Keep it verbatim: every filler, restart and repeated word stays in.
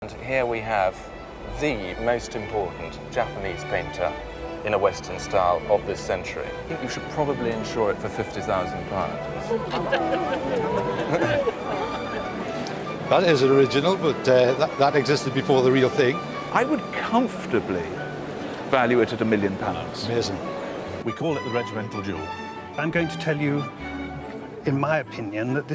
And here we have the most important Japanese painter in a Western style of this century. I think you should probably insure it for fifty thousand pounds. That is original, but uh, that, that existed before the real thing. I would comfortably value it at a million pounds. Amazing. We call it the regimental jewel. I'm going to tell you, in my opinion, that this